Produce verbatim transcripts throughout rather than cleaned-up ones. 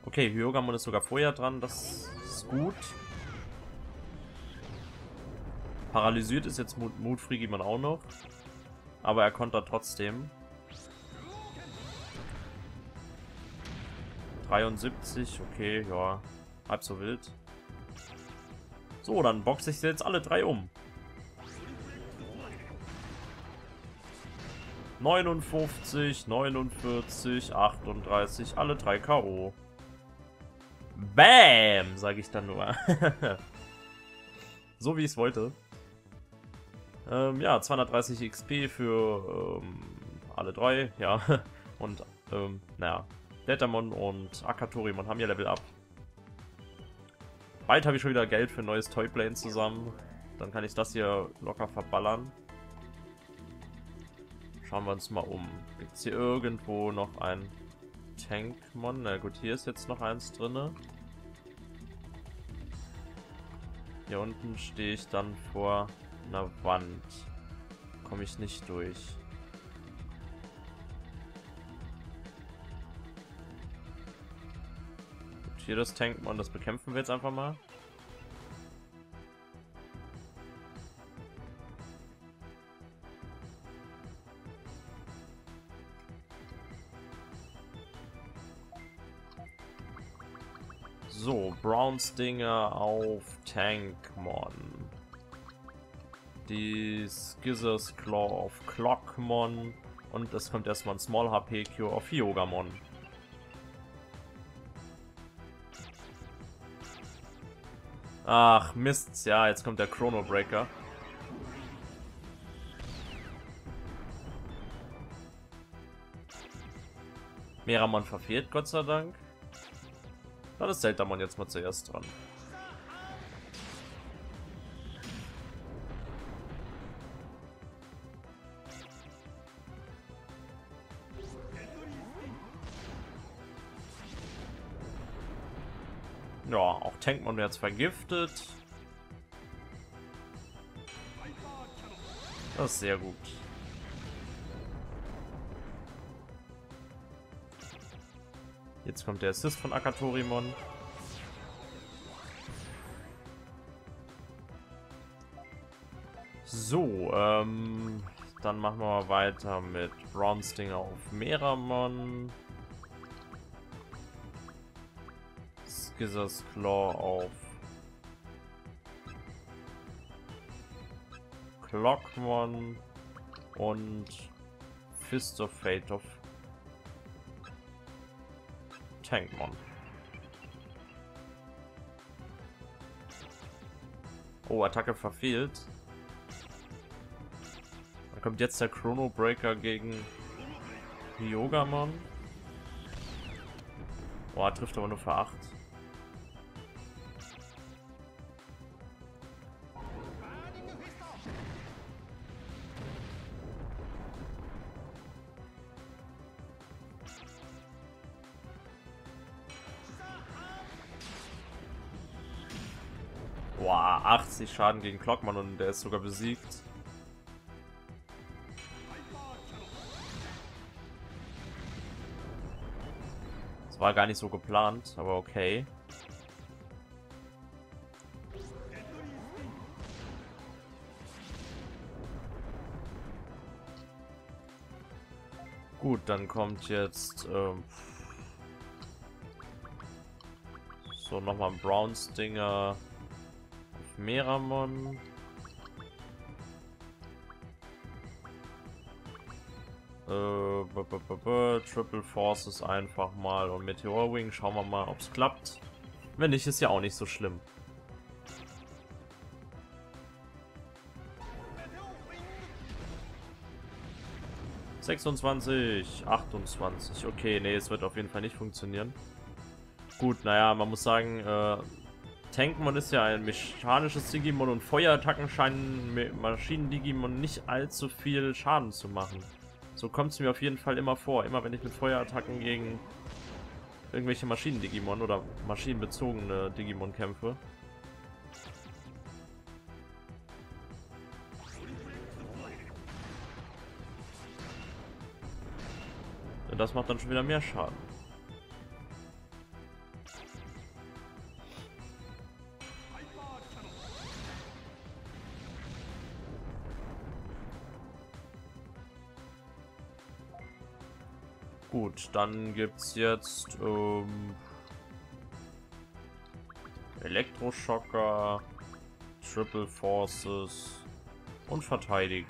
Okay, Hyogamon ist sogar vorher dran, das ist gut. Paralysiert ist jetzt Mut, Mut Frigimon auch noch. Aber er kontert trotzdem. dreiundsiebzig, okay, ja. Halb so wild. So, dann boxe ich sie jetzt alle drei um. neunundfünfzig, neunundvierzig, achtunddreißig, alle drei K O. Bam, sage ich dann nur. So wie ich es wollte. Ähm, ja, zweihundertdreißig X P für ähm, alle drei, ja. Und, ähm, naja, Datamon und Akatorimon haben ja Level Up. Bald habe ich schon wieder Geld für ein neues Toyplane zusammen. Dann kann ich das hier locker verballern. Schauen wir uns mal um. Gibt es hier irgendwo noch ein Tankmon? Na gut, hier ist jetzt noch eins drin. Hier unten stehe ich dann vor einer Wand. Komme ich nicht durch. Gut, hier das Tankmon, das bekämpfen wir jetzt einfach mal. So, Brown Stinger auf Tankmon. Die Scissors Claw auf Clockmon. Und es kommt erstmal ein Small H P Cure auf Hyogamon. Ach Mist, ja, jetzt kommt der Chrono Breaker. Meramon verfehlt, Gott sei Dank. Dann ist Deltamon jetzt mal zuerst dran. Ja, auch Tankmon wird jetzt vergiftet. Das ist sehr gut. Jetzt kommt der Assist von Akatorimon. So, ähm, dann machen wir mal weiter mit Brown Stinger auf Meramon. Scissors Claw auf Clockmon und Fist of Fate auf Tankmon. Oh, Attacke verfehlt. Da kommt jetzt der Chrono Breaker gegen Hyogamon. Oh, er trifft aber nur für acht. Boah, achtzig Schaden gegen Clockmon und der ist sogar besiegt. Das war gar nicht so geplant, aber okay. Gut, dann kommt jetzt ähm, so nochmal ein Brown Stinger auf Meramon. Äh, b -b -b -b Triple Forces einfach mal und Meteor Wing. Schauen wir mal, ob es klappt. Wenn nicht, ist ja auch nicht so schlimm. sechsundzwanzig, achtundzwanzig. Okay, nee, es wird auf jeden Fall nicht funktionieren. Gut, naja, man muss sagen, äh, Tankmon ist ja ein mechanisches Digimon und Feuerattacken scheinen Maschinen-Digimon nicht allzu viel Schaden zu machen. So kommt es mir auf jeden Fall immer vor. Immer wenn ich mit Feuerattacken gegen irgendwelche Maschinen-Digimon oder maschinenbezogene Digimon kämpfe. Das macht dann schon wieder mehr Schaden. Gut, dann gibt's jetzt ähm, Elektroschocker, Triple Forces und Verteidigen.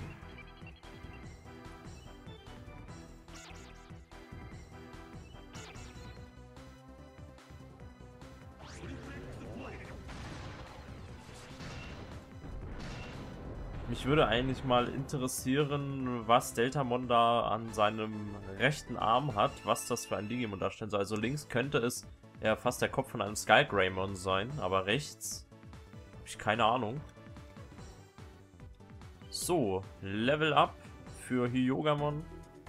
Mich würde eigentlich mal interessieren, was Deltamon da an seinem rechten Arm hat, was das für ein Digimon darstellen soll. Also links könnte es ja fast der Kopf von einem Skullgreymon sein, aber rechts habe ich keine Ahnung. So, Level Up für Hyogamon.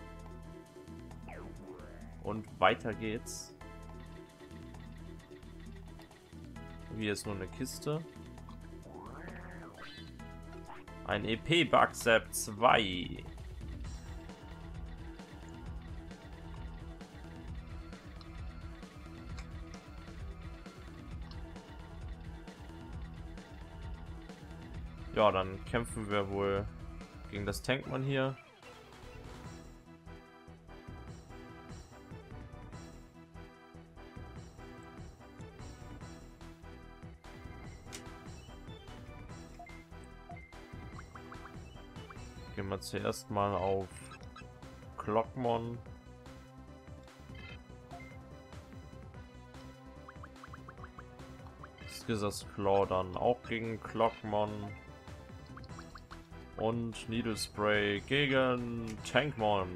Und weiter geht's. Hier ist nur eine Kiste. Ein E P-Bugsap zwei. Ja, dann kämpfen wir wohl gegen das Tankmon hier. Gehen wir zuerst mal auf Clockmon. Scissors Claw dann auch gegen Clockmon. Und Needle Spray gegen Tankmon.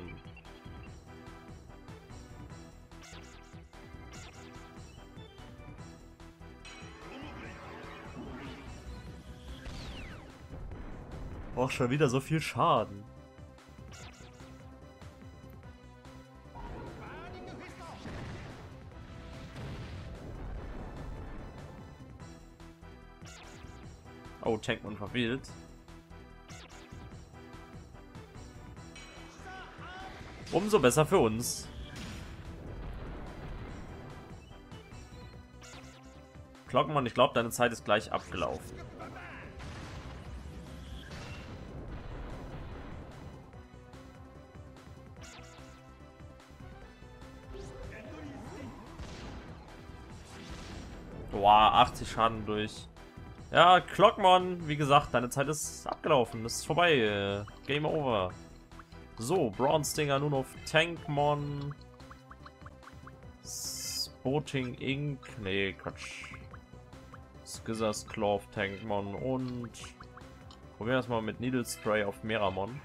Auch schon wieder so viel Schaden. Oh, Tankmon verwählt. Umso besser für uns. Clockmon, ich glaube, deine Zeit ist gleich abgelaufen. Boah, achtzig Schaden durch. Ja, Clockmon, wie gesagt, deine Zeit ist abgelaufen. Das ist vorbei. Game over. So, Bronze Stinger nun auf Tankmon. Sporting Incorporated. Nee, Quatsch. Scissors Claw auf Tankmon und probieren wir es mal mit Needle Spray auf Meramon.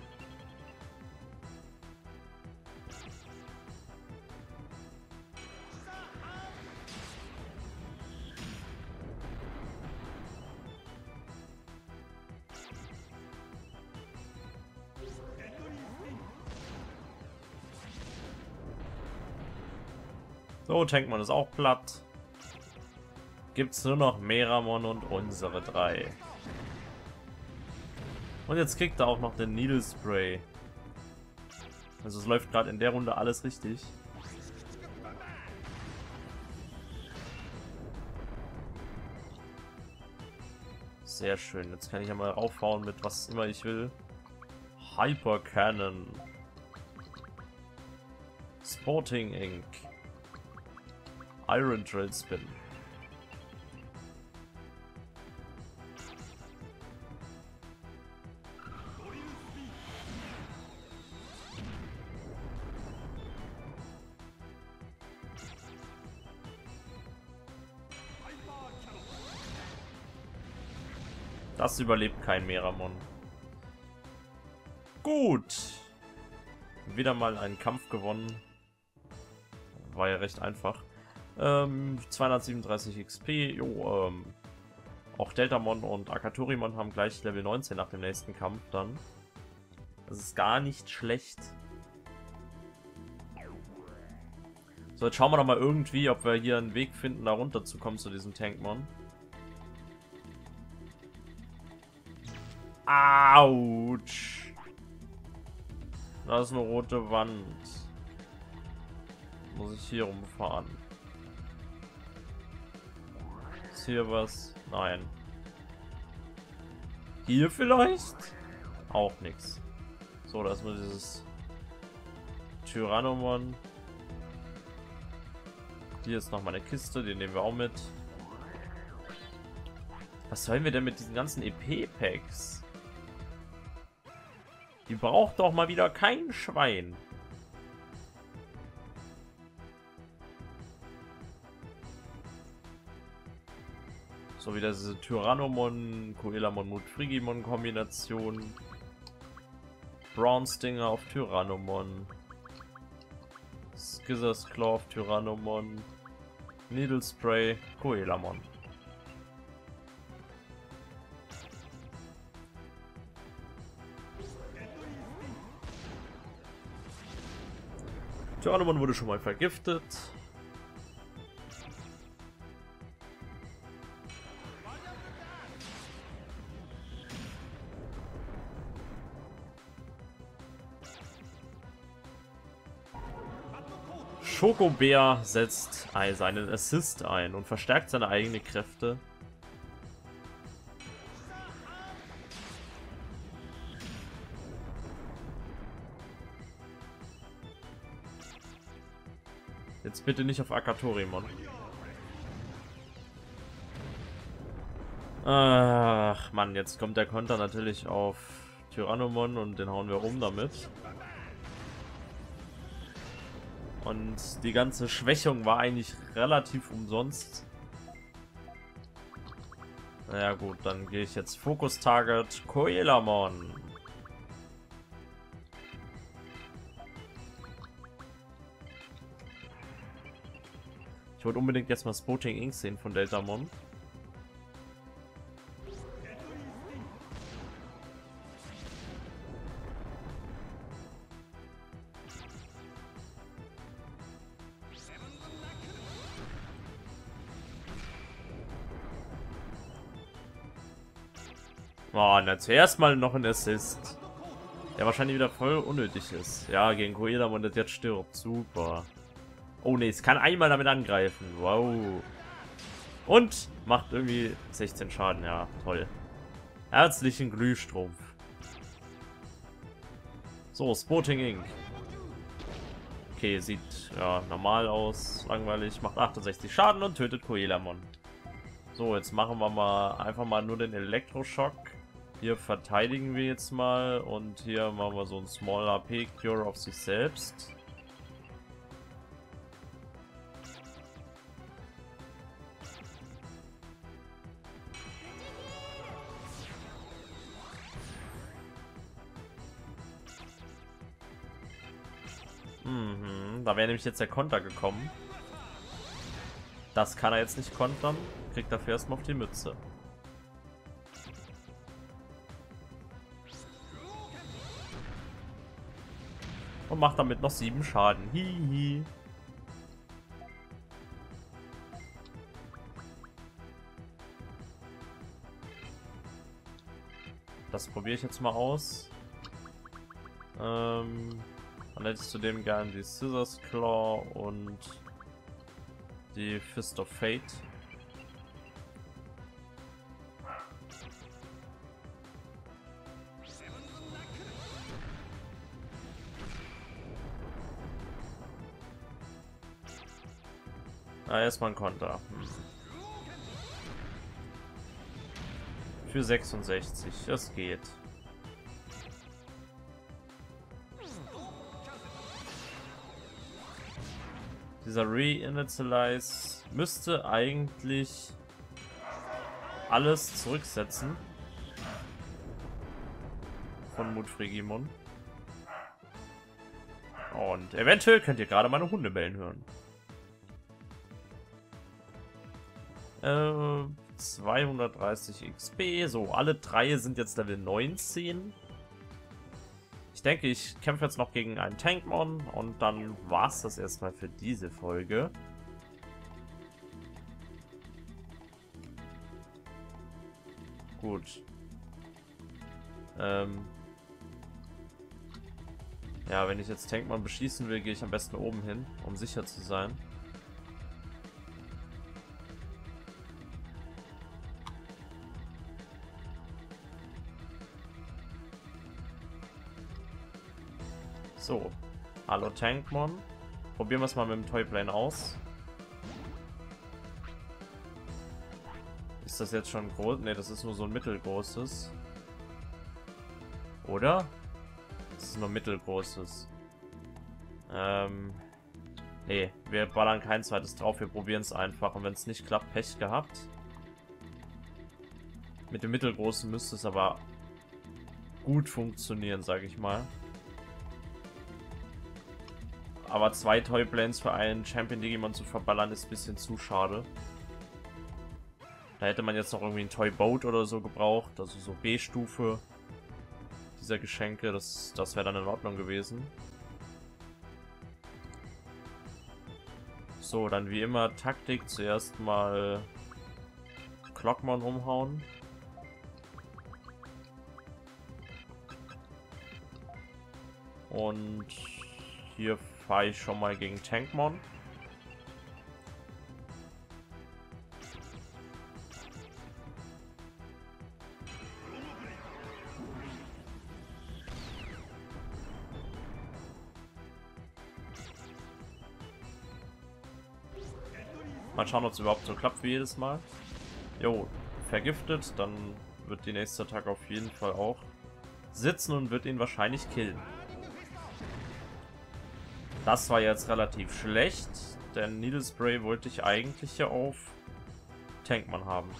So, Tankmon ist auch platt. Gibt's nur noch Meramon und unsere drei. Und jetzt kriegt er auch noch den Needle Spray. Also es läuft gerade in der Runde alles richtig. Sehr schön. Jetzt kann ich ja mal raufhauen mit was immer ich will. Hyper Cannon. Sporting Incorporated. Iron Drill Spin. Das überlebt kein Meramon. Gut. Wieder mal einen Kampf gewonnen. War ja recht einfach. Ähm, zweihundertsiebenunddreißig X P. Jo, ähm, auch Deltamon und Akatorimon haben gleich Level neunzehn nach dem nächsten Kampf dann. Das ist gar nicht schlecht. So, jetzt schauen wir doch mal irgendwie, ob wir hier einen Weg finden, da runter zu kommen zu diesem Tankmon. Autsch. Da ist eine rote Wand. Muss ich hier rumfahren? Ist hier was? Nein. Hier vielleicht? Auch nichts. So, da ist nur dieses Tyrannomon. Hier ist noch mal eine Kiste, die nehmen wir auch mit. Was sollen wir denn mit diesen ganzen E P-Packs? Die braucht doch mal wieder kein Schwein. So wieder diese Tyrannomon, Coelamon, Mutfrigimon Kombination. Bronze-Stinger auf Tyrannomon. Scissors Claw auf Tyrannomon. Needle Spray, Coelamon. Tyrannomon wurde schon mal vergiftet. Schokobär setzt seinen Assist ein und verstärkt seine eigenen Kräfte. Jetzt bitte nicht auf Akatorimon. Ach Mann, jetzt kommt der Konter natürlich auf Tyrannomon und den hauen wir um damit. Und die ganze Schwächung war eigentlich relativ umsonst. Naja gut, dann gehe ich jetzt Fokus Target Coelamon. Ich wollte unbedingt jetzt mal Spotting Ink sehen von Deltamon. Oh, na, zuerst mal noch ein Assist. Der wahrscheinlich wieder voll unnötig ist. Ja, gegen Coelamon, das jetzt stirbt. Super. Oh ne, es kann einmal damit angreifen. Wow. Und macht irgendwie sechzehn Schaden. Ja, toll. Herzlichen Glühstrumpf. So, Spotting Ink. Okay, sieht ja normal aus. Langweilig. Macht achtundsechzig Schaden und tötet Coelamon. So, jetzt machen wir mal einfach mal nur den Elektroschock. Hier verteidigen wir jetzt mal und hier machen wir so ein Small H P Cure auf sich selbst. Mhm, da wäre nämlich jetzt der Konter gekommen. Das kann er jetzt nicht kontern. Kriegt dafür erstmal auf die Mütze. Und macht damit noch sieben Schaden. Hihi. Das probiere ich jetzt mal aus. Ähm, dann hätte ich zudem gerne die Scissors Claw und die Fist of Fate. Ah, erstmal ein Konter. Hm. Für sechsundsechzig, das geht. Dieser Re-Initialize müsste eigentlich alles zurücksetzen von Mutfrigimon. Und eventuell könnt ihr gerade meine Hunde bellen hören. Äh, zweihundertdreißig X P. So, alle drei sind jetzt Level neunzehn. Ich denke, ich kämpfe jetzt noch gegen einen Tankmon und dann war es das erstmal für diese Folge. Gut. Ähm. Ja, wenn ich jetzt Tankmon beschießen will, gehe ich am besten oben hin, um sicher zu sein. So, hallo Tankmon. Probieren wir es mal mit dem Toyplane aus. Ist das jetzt schon groß? Ne, das ist nur so ein mittelgroßes. Oder? Das ist nur mittelgroßes. Ähm. Nee, wir ballern kein zweites drauf, wir probieren es einfach. Und wenn es nicht klappt, Pech gehabt. Mit dem mittelgroßen müsste es aber gut funktionieren, sage ich mal. Aber zwei Toyplanes für einen Champion Digimon zu verballern, ist ein bisschen zu schade. Da hätte man jetzt noch irgendwie ein Toy Boat oder so gebraucht, also so B-Stufe dieser Geschenke, das, das wäre dann in Ordnung gewesen. So, dann wie immer Taktik, zuerst mal Clockmon umhauen. Und hier fahre ich schon mal gegen Tankmon. Mal schauen, ob es überhaupt so klappt wie jedes Mal. Jo, vergiftet, dann wird die nächste Attacke auf jeden Fall auch sitzen und wird ihn wahrscheinlich killen. Das war jetzt relativ schlecht, denn Needle Spray wollte ich eigentlich ja auf Tankmon haben.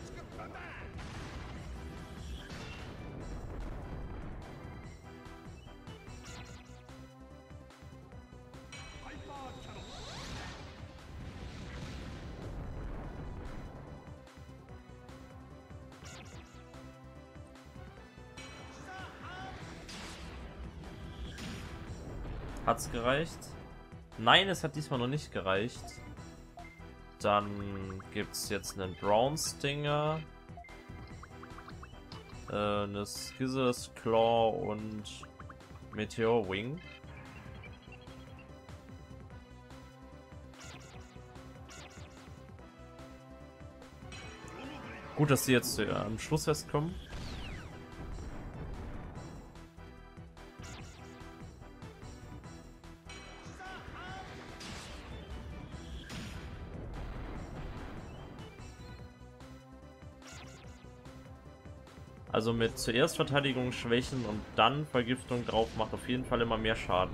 Hat's gereicht? Nein, es hat diesmal noch nicht gereicht. Dann gibt es jetzt einen Brown Stinger, äh, eine Scissors Claw und Meteor Wing. Gut, dass sie jetzt äh, am Schluss erst kommen. Also mit zuerst Verteidigung schwächen und dann Vergiftung drauf macht auf jeden Fall immer mehr Schaden.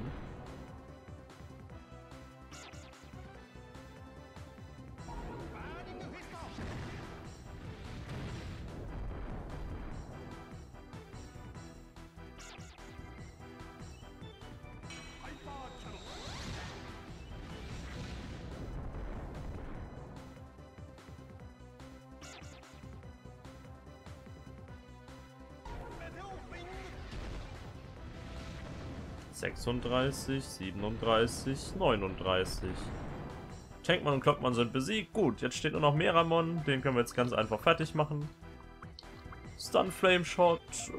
sechsunddreißig, siebenunddreißig, neununddreißig. Tankmon und Clockmon sind besiegt. Gut, jetzt steht nur noch Meramon. Den können wir jetzt ganz einfach fertig machen. Stun Flame Shot.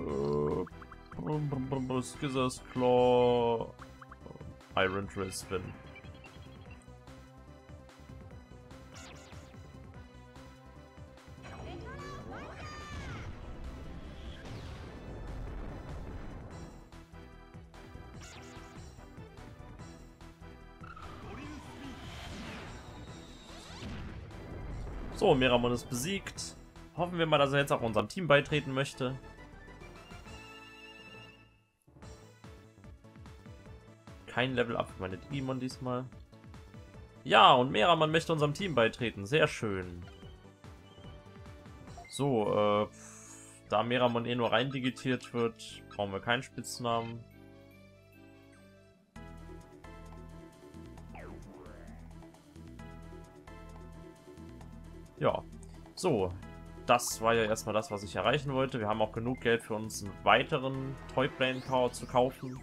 Äh, Scissors Claw. Iron Drill Spin. So, Meramon ist besiegt. Hoffen wir mal, dass er jetzt auch unserem Team beitreten möchte. Kein Level Up für meine Digimon diesmal. Ja, und Meramon möchte unserem Team beitreten. Sehr schön. So, äh, da Meramon eh nur rein digitiert wird, brauchen wir keinen Spitznamen. Ja, so, das war ja erstmal das, was ich erreichen wollte. Wir haben auch genug Geld für uns einen weiteren Toyplane Power zu kaufen.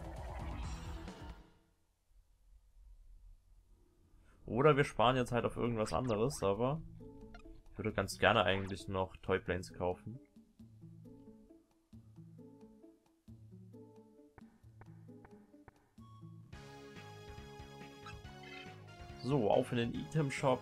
Oder wir sparen jetzt halt auf irgendwas anderes, aber ich würde ganz gerne eigentlich noch Toyplanes kaufen. So, auf in den Item Shop.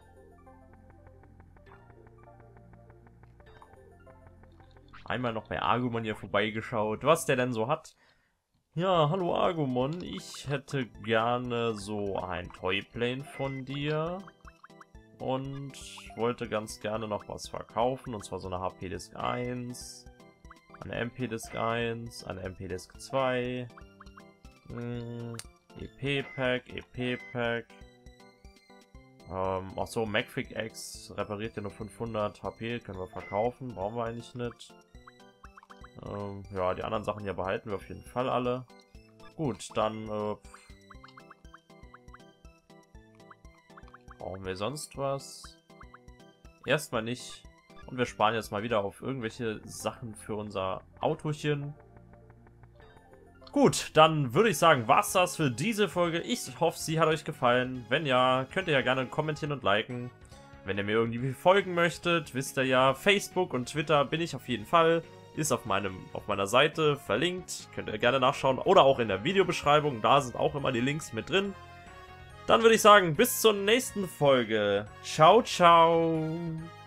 Einmal noch bei Agumon hier vorbeigeschaut, was der denn so hat. Ja, hallo Agumon, ich hätte gerne so ein Toyplane von dir. und wollte ganz gerne noch was verkaufen, und zwar so eine H P-Disk eins, eine M P-Disk eins, eine M P-Disk zwei, hm, E P-Pack, E P-Pack, ähm, ach so, MacFig X repariert ja nur fünfhundert H P, können wir verkaufen, brauchen wir eigentlich nicht. Ähm, ja, die anderen Sachen hier behalten wir auf jeden Fall alle. Gut, dann äh, brauchen wir sonst was? Erstmal nicht. Und wir sparen jetzt mal wieder auf irgendwelche Sachen für unser Autochen. Gut, dann würde ich sagen, war's das für diese Folge. Ich hoffe, sie hat euch gefallen. Wenn ja, könnt ihr ja gerne kommentieren und liken. Wenn ihr mir irgendwie folgen möchtet, wisst ihr ja, Facebook und Twitter bin ich auf jeden Fall. Ist auf, meinem, auf meiner Seite verlinkt. Könnt ihr gerne nachschauen. Oder auch in der Videobeschreibung. Da sind auch immer die Links mit drin. Dann würde ich sagen, bis zur nächsten Folge. Ciao, ciao.